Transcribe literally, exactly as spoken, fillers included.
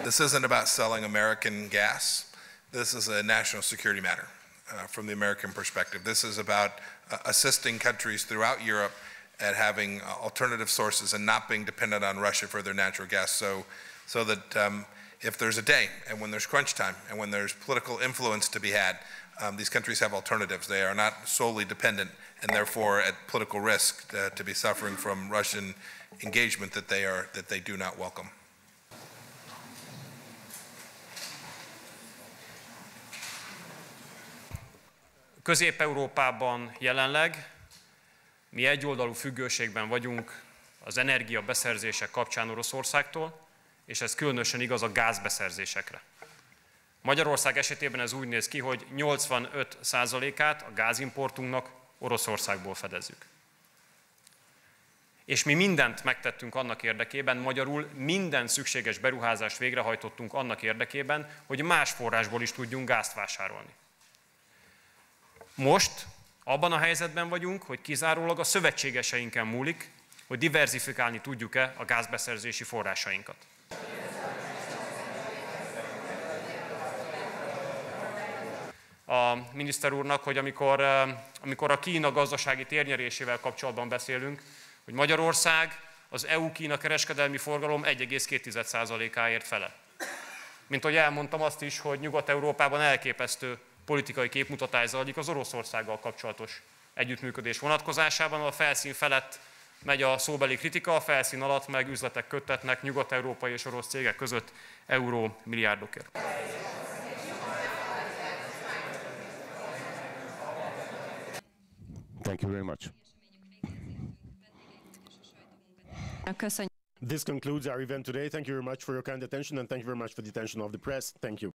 This isn't about selling American gas. This is a national security matter uh, from the American perspective. This is about uh, assisting countries throughout Europe at having uh, alternative sources and not being dependent on Russia for their natural gas, so, so that um, if there's a day and when there's crunch time and when there's political influence to be had, um, these countries have alternatives. They are not solely dependent and therefore at political risk uh, to be suffering from Russian engagement that they, are, that they do not welcome. Közép-Európában jelenleg mi egyoldalú függőségben vagyunk az energiabeszerzések kapcsán Oroszországtól, és ez különösen igaz a gázbeszerzésekre. Magyarország esetében ez úgy néz ki, hogy nyolcvanöt százalékát a gázimportunknak Oroszországból fedezzük. És mi mindent megtettünk annak érdekében, magyarul minden szükséges beruházást végrehajtottunk annak érdekében, hogy más forrásból is tudjunk gázt vásárolni. Most abban a helyzetben vagyunk, hogy kizárólag a szövetségeseinken múlik, hogy diverzifikálni tudjuk-e a gázbeszerzési forrásainkat. A miniszter úrnak, hogy amikor, amikor a Kína gazdasági térnyerésével kapcsolatban beszélünk, hogy Magyarország az é u-Kína kereskedelmi forgalom egy egész két százalékáért fele. Mint ahogy elmondtam azt is, hogy Nyugat-Európában elképesztő politikai képmutatás zajlik az Oroszországgal kapcsolatos együttműködés vonatkozásában. A felszín felett megy a szóbeli kritika, a felszín alatt meg üzletek köttetnek nyugat-európai és orosz cégek között euró milliárdokért. Thank you very much. Köszönjük. This concludes our event today. Thank you very much for your kind attention and thank you very much for the attention of the press. Thank you.